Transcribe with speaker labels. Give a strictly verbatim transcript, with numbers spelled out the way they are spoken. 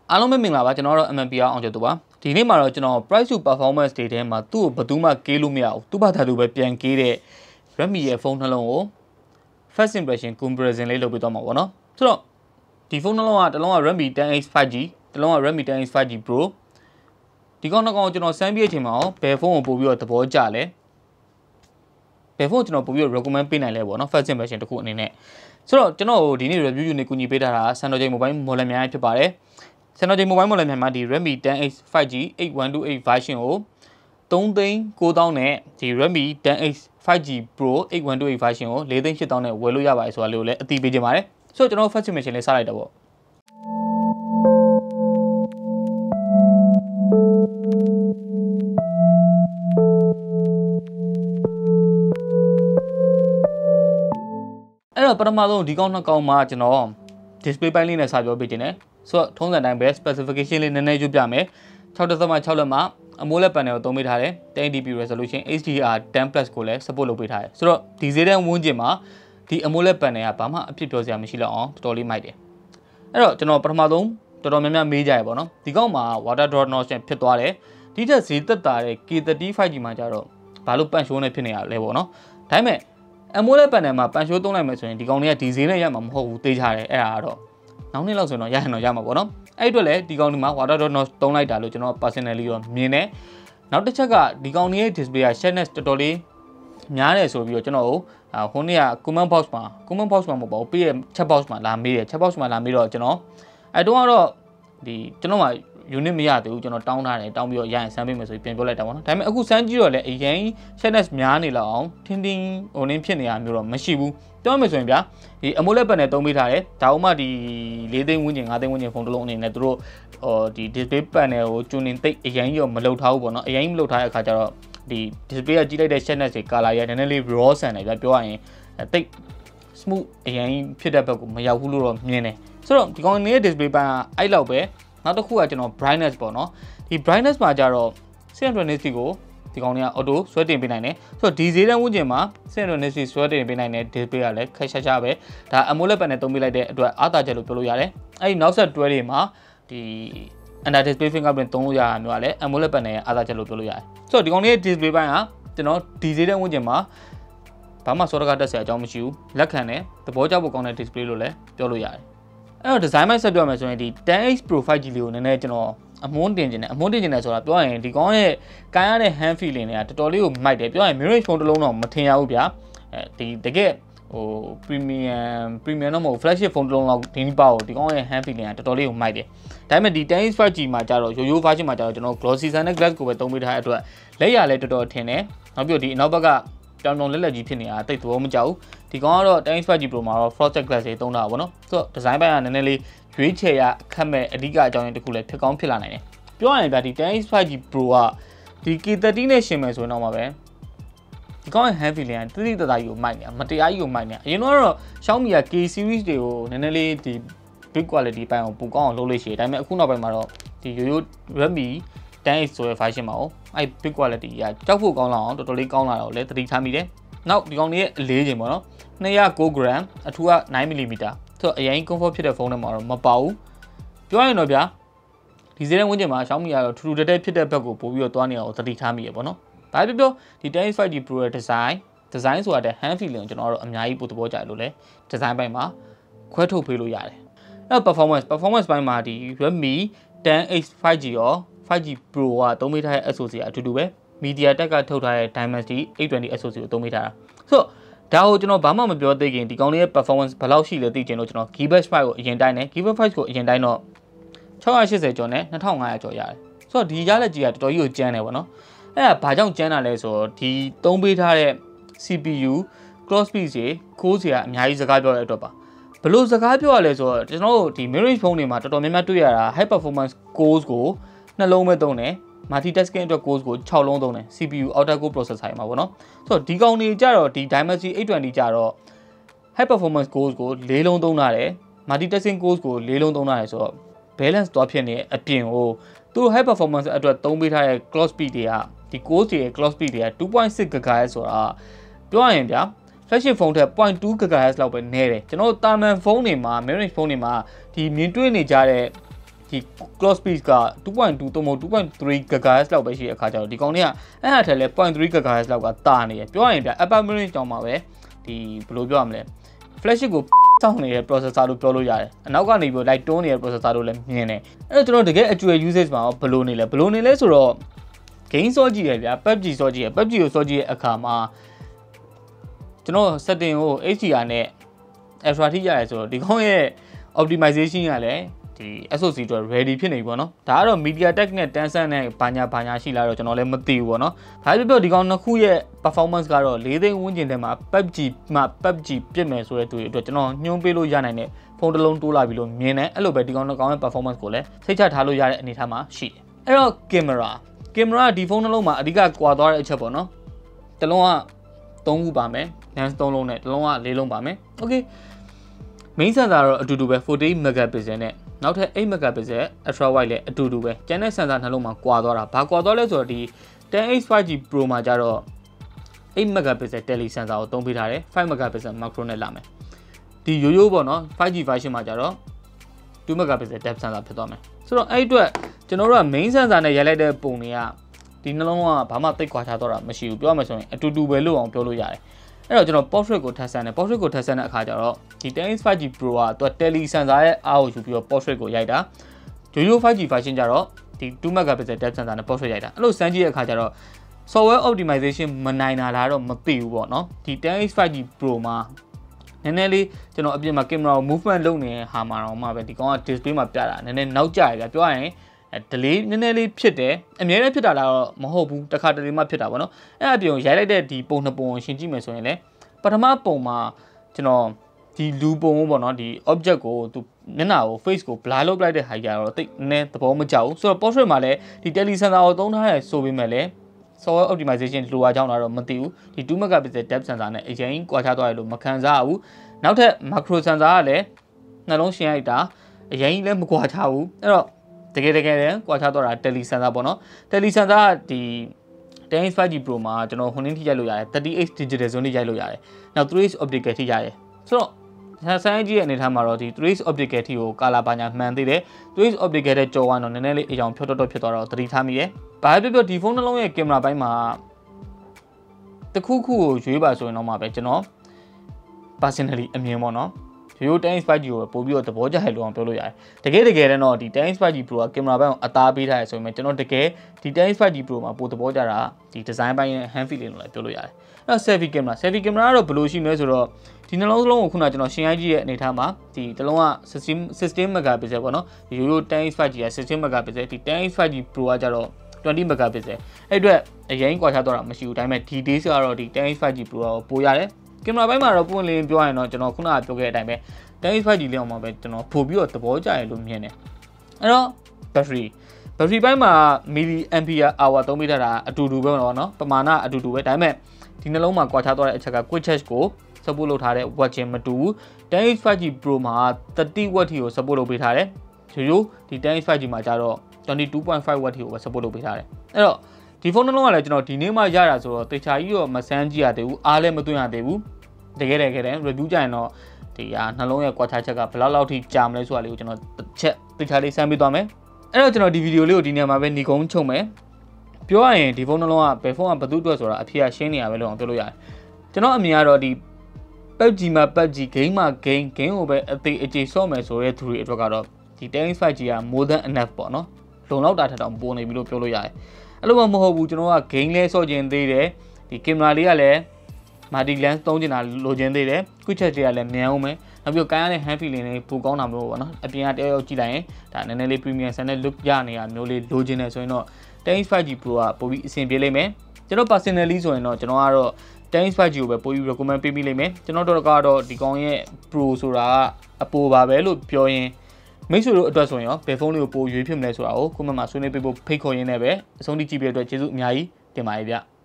Speaker 1: အားလုံးပဲမင်္ဂလာပါကျွန်တော်တို့ M M P အောင်ကျော်သူပါဒီနေ့မှာတော့ကျွန်တော် price to performance တွေထဲမှာသူ့ကိုဘယ်သူမှကေးလို့မရဘူးသူ့ဘာသာသူပဲပြန်ကေးတဲ့ Redmi ရဲ့ဖုန်းနှလုံးကို first impression comparison လေးလုပ်ပေးသွားမှာပေါ့နော်ဆိုတော့ဒီဖုန်းနှလုံးကတစ်လုံးက Redmi 10 X 5G တစ်လုံးက Redmi 10 X 5G Pro ဒီကောင်နှစ်ကောင်ကျွန်တော်စမ်းပြည့်အချိန်မှာရောဘယ်ဖုန်းကိုပို့ပြီးတော့သဘောကျလဲဘယ်ဖုန်းကျွန်တော်ပို့ပြီးတော့ recommend ပေးနိုင်လဲပေါ့နော် first impression တစ်ခုအနေနဲ့ဆိုတော့ကျွန်တော်ဒီနေ့ review ယူနေကူညီပေးထားတာ Sanofi mobile model များဖြစ်ပါတယ်Sanofi mobile model များမှာဒီ Redmi 10 X 5G eight one two eight version ကိုthreeသိန်းnine thousandနဲ့ဒီ Redmi 10 X 5G Pro eight one two eight version ကိုfourသိန်းeight thousandနဲ့ဝယ်လို့ရပါတယ်ဆိုတာလေးကိုလည်းအသိပေးချင်ပါတယ်ဆိုတော့ကျွန်တော် first impression လေးစလိုက်တော့ပေါ့အဲ့တော့ပထမဆုံးဒီကောင်နှစ်ကောင်မှာကျွန်တော် display ပိုင်းလေးနဲ့စာပြောပေးခြင်းနဲ့ဆိုတော့ထုံးစံတိုင်းပဲ specification လေးနည်းနည်းရွတ်ပြမယ်six point sixလက်မှာ AMOLED panel ကိုသုံးပေးထားတယ်ten eighty p resolution H D R ten plus ကိုလည်း support လုပ်ပေးထားတယ်ဆိုတော့ဒီဈေးတန်းဝန်းကျင်မှာဒီ AMOLED panel ကဘာမှအဖြစ်ပြောစရာမရှိတော့အောင်တော်တော်လေးမိုက်တယ်အဲ့တော့ကျွန်တော်ပထမဆုံးတော်တော်များများမေးကြရပေါ့နော်ဒီကောင်မှာ water drop noise ဖြစ်သွားတယ်ဒီထက်ဈေးသက်သာတဲ့ K thirty five G မှာကျတော့ဘာလို့ပန့်ရှိုးနေဖြစ်နေရလဲပေါ့နော်ဒါပေမဲ့AMOLED panel မှာပန့်ရှိုးသုံးလိုက်မယ်ဆိုရင်ဒီကောင်တွေကဒီဈေးနဲ့ရမှာမဟုတ်ဘူးသိကြတယ်အဲ့ဒါကတော့နောက်နှစ်လောက်ဆိုတော့ရရင်တော့ရမှာပေါ့နော်အဲ့အတွက်လည်းဒီကောင်ဒီမှာ water drop noise သုံးလိုက်တာလို့ကျွန်တော် personally တော့မြင်တယ်နောက်တစ်ချက်ကဒီကောင်တွေရဲ့ display က sharpness တော်တော်လေးများတယ်ဆိုပြီးတော့ကျွန်တော်ဟိုနေ့က comment box မှာ comment box မှာမဟုတ်ပါဘူးပြီးရဲ့ chat box မှာလာမေးတယ် chat box မှာလာမေးတော့ကျွန်တော်အဲ့တုန်းကတော့ဒီကျွန်တော်က unit မရသေးဘူးကျွန်တော်တောင်းထားတယ်တောင်းပြီးတော့ရရင်စမ်းပေးမယ်ဆိုပြီးပြန်ပြောလိုက်တာပေါ့နော်ဒါပေမဲ့အခုစမ်းကြည့်တော့လည်းအရင် sharpness များနေလောက်အောင်ထင်းထင်းဟိုနင်းဖြစ်နေရမျိုးတော့မရှိဘူးပြောမယ်ဆိုရင်ဗျာဒီ AMOLED panel သုံးပေးထားတယ်ဒါဥမှဒီfourသိန်းဝန်းကျင်fiveသိန်းဝန်းကျင်ဖုန်းတစ်လုံးအနေနဲ့သူတို့ဟိုဒီ display panel ကိုကျွန်းနေသိအရင်ရောမလှုပ်ထားဘူးပေါ့နော်အရင်မလှုပ်ထားတဲ့အခါကျတော့ဒီ display ကကြီးလိုက်တဲ့ sharpness တွေ color ရနည်းနည်းလေး raw ဆန်တယ်ဗျာပြောရရင်သိ smooth အရင်ဖြစ်တဲ့ဘက်ကိုမရောက်ဘူးလို့တော့မြင်တယ်ဆိုတော့ဒီကောင်နေတဲ့ display ပိုင်းကအဲ့လောက်ပဲနောက်တစ်ခုကကျွန်တော် brightness ပေါ့နော်ဒီ brightness မှာကျတော့six hundred nits ကိုဒီကောင်တွေက auto ဆွဲတင်ပေးနိုင်တယ်ဆိုတော့ဒီဈေးတန်းဝန်းကျင်မှာsix hundred nits ဆွဲတင်ပေးနိုင်တဲ့ display ကလည်းခက်ရှာရှာပဲဒါ AMOLED panel သုံးပေးလိုက်တဲ့အတွက်အားသာချက်လို့ပြောလို့ရတယ်အဲ့ဒီနောက်ဆက်တွဲတွေမှာဒီ under display fingerprint သုံးလို့ရတာမျိုးကလည်း AMOLED panel ရဲ့အားသာချက်လို့ပြောလို့ရတယ်ဆိုတော့ဒီကောင်တွေရဲ့ display ပိုင်းကကျွန်တော်ဒီဈေးတန်းဝန်းကျင်မှာဘာမှစောတကားတက်စရာအကြောင်းမရှိဘူးလက်ခံတယ်သဘောကျဖို့ကောင်းတဲ့ display လို့လည်းပြောလို့ရတယ်အဲ့တော့ design ပိုင်းဆက်ပြောမယ်ဆိုရင်ဒီten X Pro five G လေးကိုနည်းနည်းကျွန်တော်အမွှန်းတင်နေတယ်အမွှန်းတင်နေတယ်ဆိုတာပြောရရင်ဒီကောင်ရဲ့ကိုင်းရတဲ့ hand feeling တွေကတော်တော်လေးကိုမိုက်တယ်ပြောရရင် mirror phone တစ်လုံးတော့မထင်ရဘူးဗျာအဲဒီတကယ်ဟို premium premium တော့မဟုတ် flagship phone တစ်လုံးလောက်ဒီနေ့ပါကိုဒီကောင်ရဲ့ hand feeling ကတော်တော်လေးကိုမိုက်တယ်ဒါပေမဲ့ဒီten X five G မှာကျတော့ရိုးရိုး version မှာကျတော့ကျွန်တော် glossy sun နဲ့ glass ကိုပဲသုံးပေးထားတဲ့အတွက်လက်ရလဲတော်တော်ထင်တယ်နောက်ပြီးတော့ဒီအနောက်ဘက်ကတောင်တောင်လက်လက်ကြီးဖြစ်နေတာတိတ်သဘောမကျဘူးဒီကောင်ကတော့ten X five G Pro မှာတော့ frosted glass တွေသုံးတာပါဗောနော်ဆိုတော့ design ပိုင်းကနည်းနည်းလေးရွေးချယ်ရအခက်မဲ့အဓိကအကြောင်းရင်းတစ်ခုလည်းဖြစ်ကောင်းဖြစ်လာနိုင်တယ်ပြောရရင်ဗျာဒီten X five G Pro ကဒီ K thirty နဲ့ရှင်မယ်ဆိုရင်တော့မှာပဲဒီကောင်ရဲ့ hand feeling ကတိတိတသားကြီးကိုမိုက်နေတာမတရားကြီးကိုမိုက်နေတာအရင်တော့ Xiaomi က K series တွေကိုနည်းနည်းလေးဒီ big quality ပိုင်းအောင်ပိုကောင်းအောင်လုပ်လို့ရှိတယ်ဒါပေမဲ့အခုနောက်ပိုင်းမှာတော့ဒီရိုးရိုး Redmi ten X ဆိုတဲ့ version မှာ哦အဲ့ big quality ကကြောက်ဖို့ကောင်းလာအောင်တော်တော်လေးကောင်းလာတော့လည်းသတိထားမိတယ်နောက်ဒီကောင်လေးရဲ့အလေးချိန်ပေါ့နော်two hundred nine gram အထူးကnine millimeter ဆိုတော့အရင် comfort ဖြစ်တဲ့ဖုန်းတွေမှာတော့မပါဘူးပြောရရင်တော့ဗျာဒီဈေးတန်းဝန်းကျင်မှာ Xiaomi ကတော့ထူထူတက်တက်ဖြစ်တဲ့ဘက်ကိုပို့ပြီးတော့သွားနေအောင်သတိထားမိရပေါ့နော်ဒါပြောပြောဒီten X five G Pro ရဲ့ design design ဆိုတာတဲ့ hand feeling ကိုကျွန်တော်တို့အများကြီးပို့သဘောကျတယ်လို့လဲ design ပိုင်းမှာခွဲထုတ်ပေးလို့ရတယ်အဲ့ performance performance ပိုင်းမှာဒီ Redmi ten X five G ရောfive G Pro ကသုံးပေးထားတဲ့ S O C ကအတူတူပဲ MediaTek ကထုတ်ထားတဲ့ Dimensity eight twenty S O C ကိုသုံးပေးထားတာဆိုတော့ဒါကိုကျွန်တော်ဘာမှမပြောသေးခင်ဒီကောင်လေးရဲ့ performance ဘယ်လောက်ရှိလဲသိချင်လို့ကျွန်တော် Gigabyte five ကိုအရင်တိုင်းတယ် Gigabyte five ကိုအရင်တိုင်းတော့six eightyကျော်နဲ့two five hundredကျော်ရတယ်ဆိုတော့ဒီရလက်ကြီးကတော်တော်ကြီးကိုကျန်းတယ်ပေါ့နော်အဲ့ဒါဘာကြောင့်ကျန်းတာလဲဆိုတော့ဒီသုံးပေးထားတဲ့ C P U clock speed တွေ core တွေကအများကြီးစကားပြောတဲ့အတွက်ပါဘယ်လိုစကားပြောရလဲဆိုတော့ကျွန်တော်တို့ဒီ mirror phone တွေမှာတော်တော်များများတွေ့ရတာ high performance cores ကိုနှလုံးပဲသုံးတယ် multitasking အတွက် cores ကိုsixလုံးသုံးတယ် C P U octa core processor မှာပေါ့နော်ဆိုတော့ဒီကောင်တွေကြတော့ဒီ Dimensity eight twenty ကြတော့ high performance cores ကိုfourလုံးသုံးထားတယ် multitasking cores ကိုfourလုံးသုံးထားတယ်ဆိုတော့ balance သွားဖြစ်နေအပြင်ကိုသူ high performance အတွက်သုံးပေးထားတဲ့ clock speed တွေကဒီ cores တွေရဲ့ clock speed တွေကtwo point six gigahertz ဆိုတာပြောရရင်ဗျာ flagship phone ထက်zero point two gigahertz လောက်ပဲနည်းတယ်ကျွန်တော်တာမန်ဖုန်းတွေမှာ mirror phone တွေမှာဒီမြင်တွေ့နေကြတဲ့ဒီ clock speed က two point two သို့မဟုတ် two point three gigahertz လောက်ပဲရှိတဲ့အခါကျတော့ဒီကောင်တွေကအဲ့အထက်လဲ zero point three gigahertz လောက်ကတာနေရပြောရရင်ဗျ upper mid-range တောင်မှာပဲဒီဘယ်လိုပြောရမလဲ flash ကိုစောင့်နေတဲ့ processor လို့ပြောလို့ရတယ်အနောက်ကနေပြီးလိုက်တွန်းနေတဲ့ processor လို့လည်းမြင်တယ်အဲ့တော့ကျွန်တော်တကယ်အကျွယ် usage မှာဘယ်လိုနေလဲဘယ်လိုနေလဲဆိုတော့ game စောကြည့်ရဗျ P U B G စောကြည့်ရ P U B G ကိုစောကြည့်တဲ့အခါမှာကျွန်တော် setting ကို H D R နဲ့ extra ထိရတယ်ဆိုတော့ဒီကောင်ရဲ့ optimization ကလည်းဒီ S O C အတွက် ready ဖြစ်နေပြီပေါ့နော်ဒါကတော့ MediaTek နဲ့ Tencent နဲ့ဘာညာဘာညာရှိလာတော့ကျွန်တော်လည်းမသိဘူးပေါ့နော်ဒါပြပြဒီကောင်နှစ်ခုရဲ့ performance ကတော့၄သိန်းဝန်းကျင်ထဲမှာ P U B G မှာ P U B G ပြစ်မယ်ဆိုတဲ့သူတွေအတွက်ကျွန်တော်ညွှန်းပေးလို့ရနိုင်တဲ့ဖုန်းတစ်လုံးတိုးလာပြီလို့မြင်တယ်အဲ့လိုပဲဒီကောင်နှစ်ကောင်ရဲ့ performance ကိုလည်းစိတ်ချထားလို့ရတဲ့အနေအထားမှာရှိတယ်အဲ့တော့ camera camera ဒီဖုန်းတစ်လုံးမှာအဓိကကွာသွားတဲ့အချက်ပေါ့နော်တစ်လုံးကသုံးခုပါမယ် lens သုံးလုံးနဲ့တစ်လုံးကလေးလုံးပါမယ် okay main sensor တော့အတူတူပဲforty-eight megapixel နဲ့နောက်ထပ်eight megapixel ultra wide လည်းအတူတူပဲကျန်တဲ့ sensor နှလုံးမှာကွာသွားတာဘာကွာသွားလဲဆိုတော့ဒီ ten X five G Pro မှာကျတော့eight megapixel tele sensor ကိုသုံးပေးထားတယ်five megapixel macro နဲ့လာမယ်ဒီရိုးရိုးပေါ့နော်five G version မှာကျတော့two megapixel depth sensor ဖြစ်သွားမယ်ဆိုတော့အဲ့အတွက်ကျွန်တော်တို့က main sensor နဲ့ရိုက်လိုက်တဲ့ပုံတွေကဒီနှလုံးကဘာမှသိပ်ကွာခြားတော့တာမရှိဘူးပြောရမယ်ဆိုရင်အတူတူပဲလို့အောင်ပြောလို့ရတယ်အဲ့တော့ကျွန်တော် portrait ကိုထပ်ဆန်းတယ် portrait ကိုထပ်ဆန်းတဲ့အခါကျတော့ဒီ ten X five G Pro ကသူက tele sensor ရဲ့အားကိုယူပြီးတော့ portrait ကိုရိုက်တာရိုးရိုးfive G version ကျတော့ဒီtwo megapixel depth sensor နဲ့ portrait ရိုက်တာအဲ့လိုစမ်းကြည့်တဲ့အခါကျတော့ software optimization မနိုင်တာလားတော့မသိဘူးပေါ့နော်ဒီ ten X five G Pro မှာနည်းနည်းလေးကျွန်တော်အပြင်မှာ camera ကို movement လုပ်နေတဲ့ဟာမှာတော့မှပဲဒီကောင်က display မှာပြတာနည်းနည်းနောက်ကျရပြပြောရရင်delay နည်းနည်းလေးဖြစ်တယ်အများနဲ့ဖြစ်တာလားတော့မဟုတ်ဘူးတစ်ခါတလေမှဖြစ်တာပေါ့နော်အဲ့အပြင်ရိုက်လိုက်တဲ့ဒီပုံနှစ်ပုံကိုရှင်းကြည့်မယ်ဆိုရင်လည်းပထမပုံမှာကျွန်တော်ဒီလူပုံပေါ့နော်ဒီ object ကိုသူမျက်နှာကို face ကို blur လုပ်လိုက်တဲ့ဟာကြီးကတော့တိတ်နည်းသဘောမကျဘူးဆိုတော့ portrait မှာလည်းဒီ tele sensor ကိုသုံးထားရဲဆိုပေမဲ့လည်း software optimization လိုအပ်ကြောင်းတော့မသိဘူးဒီtwo megapixel depth sensor နဲ့အရင်ကွာခြားသွားတယ်လို့မခံစားရဘူးနောက်ထပ် macro sensor ကလည်းနှလုံးရှင်းလိုက်တာအရင်လည်းမကွာခြားဘူးအဲ့တော့တကယ်တကယ်လည်းကွာခြားသွားတာ tele sensor ပေါ့နော် tele sensor ကဒီten X five G Pro မှာကျွန်တော်ဟိုနင်းထိရိုက်လို့ရတယ်thirty X digital zoom ထိရိုက်လို့ရတယ်နောက် three X optical ထိရတယ်ဆိုတော့ဆန်းကြီးရဲ့အနေထားမှာတော့ဒီ three X optical ထိကို color ဘာညာမှန်သေးတယ် three X optical တဲ့ကြော်ကတော့နည်းနည်းလေးအကြောင်ဖြောတော့တော့ဖြစ်သွားတော့သတိထားမိတယ်ဘာပဲပြောပြောဒီဖုန်းနှလုံးရဲ့ကင်မရာပိုင်းမှာတစ်ခုခုကိုရွေးပါဆိုရင်တော့မှပဲကျွန်တော် personally အမြင်ပေါ့နော်ရိုး ten X five G ကိုပို့ပြီးတော့သဘောကျရလို့အောင်ပြောလို့ရတယ်တကယ်တကယ်တော့ဒီ ten X five G Pro ကကင်မရာပိုင်းကိုအသားပေးထားရဆိုရင်ကျွန်တော်တကယ်ဒီ ten X five G Pro မှာပို့သဘောကျတာဒီ design ပိုင်းရဲ့ hand feeling လို့လည်းပြောလို့ရတယ်အဲ့တော့ selfie camera selfie camera ကတော့ဘယ်လိုရှိမလဲဆိုတော့ဒီနှလုံးလုံးကိုခုနကကျွန်တော်ရှင်းရိုက်ကြည့်ရဲ့အနေထားမှာဒီတစ်လုံးကsixteen megapixel ပေါ့နော်ဒီရိုးရိုးten X five G ကsixteen megapixel ဒီten X five G Pro ကကျတော့twenty megapixel အဲ့အတွက်အရင်ကွာခြားတော့တာမရှိဘူးဒါပေမဲ့ details ကတော့ဒီten X five G Pro ကိုပိုရတယ်ကင်မရာပိုင်းမှာတော့ပွင့်လင်းပြောရရင်တော့ကျွန်တော်ခုနကပြောခဲ့တဲ့အတိုင်းပဲten X five G လေးအောင်မှာပဲကျွန်တော်ပို့ပြီးတော့သဘောကျရလို့မြင်တယ်အဲ့တော့ battery battery ပိုင်းမှာ milliampere hour သုံးပေးထားတာအတူတူပဲတော့เนาะပမာဏအတူတူပဲဒါပေမဲ့ဒီနှလုံးမှာကွာခြားသွားတဲ့အချက်က quick charge ကို support လုပ်ထားတဲ့ watt ချင်းမတူဘူးten X five G Pro မှာthirty watt ထိကို support လုပ်ပေးထားတယ်ရိုးရိုးဒီten X five G မှာကျတော့twenty-two point five watt ထိကိုပဲ support လုပ်ပေးထားတယ်အဲ့တော့ဒီဖုန်းနှလုံးကလည်းကျွန်တော်ဒီနေ့မှရတာဆိုတော့တေချာကြီးတော့မစမ်းကြည့်ရသေးဘူးအားလည်းမသွင်းရသေးဘူးတကယ်တကယ်တည်း review ကြရင်တော့ဒီဟာနှလုံးရဲ့ကွာခြားချက်ကဘယ်လောက်လောက်ထိကြာမလဲဆိုတာလေးကိုကျွန်တော်တစ်ချက်တေချာလေးစမ်းပေးသွားမယ်အဲ့တော့ကျွန်တော်ဒီဗီဒီယိုလေးကိုဒီနေရာမှာပဲညီကုန်းချုပ်မယ်ပြောရရင်ဒီဖုန်းနှလုံးကဘယ်ဖုန်းကဘယ်သူ့အတွက်ဆိုတာအဖြေကရှင်းနေရပဲလို့ပြောလို့ရတယ်ကျွန်တော်အမြင်ကတော့ဒီ P U B G မှာ P U B G game မှာ game game ကိုပဲအသေးအကျေဆော့မယ်ဆိုတဲ့သူတွေအတွက်ကတော့ဒီten X five G က more than enough ပေါ့နော်လုံလောက်တာထက်တောင်ပိုနေပြီလို့ပြောလို့ရတယ်အဲ့လိုမှမဟုတ်ဘူးကျွန်တော်က game လဲဆော့ကျင်သေးတယ်ဒီကင်မရာလေးကလည်း multi lens သုံးကျင်တာလိုချင်သေးတယ် quick charge တွေကလည်းမြန်အောင်မယ်နောက်ပြီးကိုင်းရတဲ့ hand feeling လေးပိုကောင်းတာမျိုးပေါ့နော်အပြင်ကတယောက်ယောက်ကြည့်လိုက်ရင်ဒါနည်းနည်းလေး premium ဆန်တဲ့ look ရနေတာမျိုးလေးလိုချင်တယ်ဆိုရင်တော့ten X five G Pro ကပိုပြီးအဆင်ပြေလိမ့်မယ်ကျွန်တော် personally ဆိုရင်တော့ကျွန်တော်ကတော့ten X five G ကိုပဲပိုပြီး recommend ပေးမိလိမ့်မယ်ကျွန်တော်တို့ကတော့ဒီကောင်ရဲ့ Pro ဆိုတာကအပိုပါပဲလို့ပြောရင်မိတ်ဆွေတို့အတွက်ဆိုရင်ရောဘယ်ဖုန်းလေးကိုပိုရွေးဖြစ်မလဲဆိုတာကို comment မှာဆွေးနွေးပေးဖို့ဖိတ်ခေါ်ရင်းနဲ့ပဲအဆုံးထိကြည့်ပေးတဲ့အတွက်ကျေးဇူးအများကြီးတင်ပါတယ်ဗျ